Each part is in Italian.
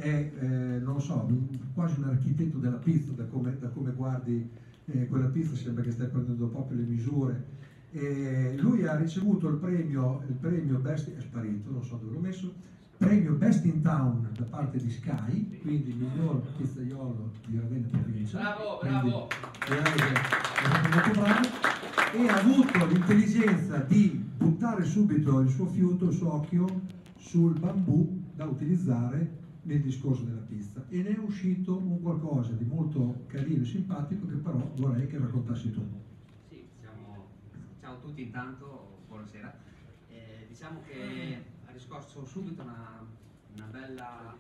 è, non lo so, quasi un architetto della pizza, da come guardi quella pizza sembra che stai prendendo proprio le misure. Lui ha ricevuto il premio Best, è sparito, non so dove l'ho messo, premio Best in Town da parte di Sky, quindi miglior pizzaiolo di Ravenna provincia. Bravo, bravo! Direi che è molto bravo, e ha avuto l'intelligenza di buttare subito il suo fiuto, il suo occhio sul bambù da utilizzare nel discorso della pizza, e ne è uscito un qualcosa di molto carino e simpatico che però vorrei che raccontassi tu. Sì, ciao a tutti intanto, buonasera. Diciamo che ha riscosso subito una bella...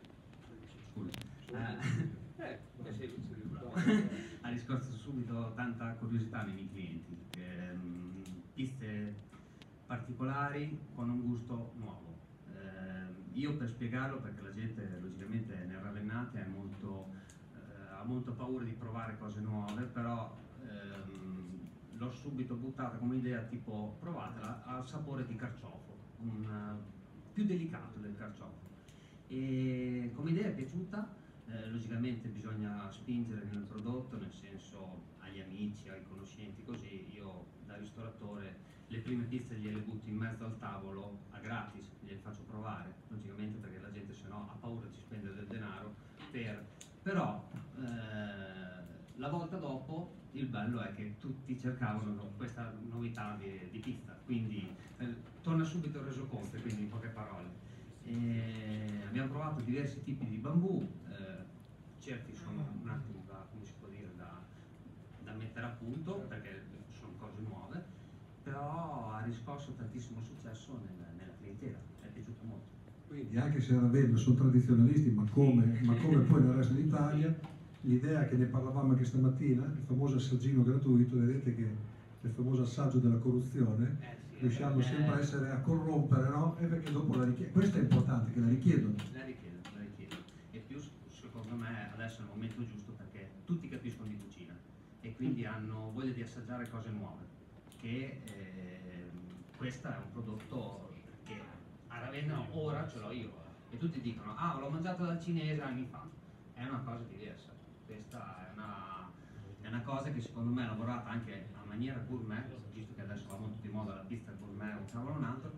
ha riscosso subito tanta curiosità nei miei clienti. Piste particolari con un gusto nuovo. Io per spiegarlo, perché la gente logicamente nel Ravennate ha molto paura di provare cose nuove, però l'ho subito buttata come idea tipo provatela al sapore di carciofo, più delicato del carciofo, e come idea è piaciuta. Logicamente bisogna spingere nel prodotto, nel senso agli amici, ai conoscenti, così io da ristoratore le prime pizze gliele butto in mezzo al tavolo a gratis, gliele faccio provare, logicamente perché la gente se no ha paura di spendere del denaro, però la volta dopo il bello è che tutti cercavano questa novità di pizza, quindi torna subito il resoconto, quindi in poche parole. Abbiamo provato diversi tipi di bambù, certi sono un attimo come si può dire, da mettere a punto perché sono cose nuove, però ha riscosso tantissimo successo nella clientela, è piaciuto molto. Quindi anche se a Ravenna sono tradizionalisti, ma come poi nel resto d'Italia, l'idea che ne parlavamo anche stamattina, il famoso assaggino gratuito, vedete che è il famoso assaggio della corruzione, riusciamo sempre a corrompere, no? E perché dopo la richiedono, questo è importante, che la richiedono. La richiedono. E più secondo me adesso è il momento giusto perché tutti capiscono di cucina e quindi hanno voglia di assaggiare cose nuove, che questo è un prodotto che a Ravenna ora ce l'ho io e tutti dicono ah l'ho mangiato dal cinese anni fa, è una cosa diversa, questa è una cosa che secondo me è lavorata anche a maniera gourmet, visto che adesso va molto di moda la pizza gourmet o cavolo un altro,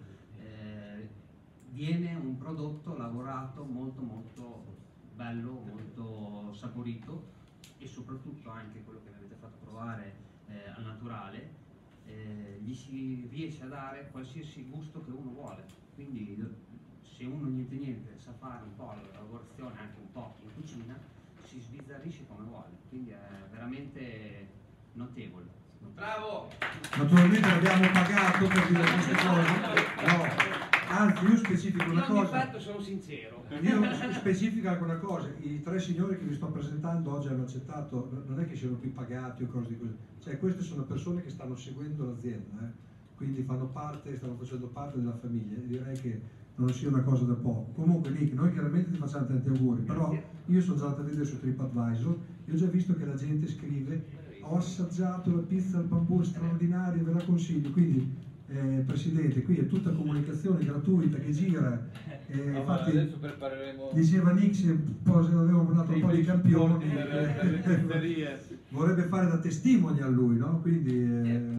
viene un prodotto lavorato molto molto bello, molto saporito, e soprattutto anche quello che mi avete fatto provare al naturale, gli si riesce a dare qualsiasi gusto che uno vuole, quindi se uno niente sa fare un po' la lavorazione anche un po' in cucina si sbizzarrisce come vuole, quindi è veramente notevole. Bravo! Naturalmente l'abbiamo pagato per dire queste cose, no, anzi io specifico una cosa. Fatto sono sincero. Io specifico anche una cosa, i tre signori che vi sto presentando oggi hanno accettato, non è che siano più pagati o cose di così, cioè queste sono persone che stanno seguendo l'azienda, quindi stanno facendo parte della famiglia, e direi che non sia una cosa da poco. Comunque Nick, noi chiaramente ti facciamo tanti auguri, però io sono già andato a vedere su TripAdvisor e ho già visto che la gente scrive ho assaggiato la pizza al bambù straordinaria, ve la consiglio, quindi Presidente, qui è tutta comunicazione gratuita che gira, infatti adesso prepareremo, diceva Nick se avevamo mandato un po' di campioni, vorrebbe fare da testimone a lui, no? Quindi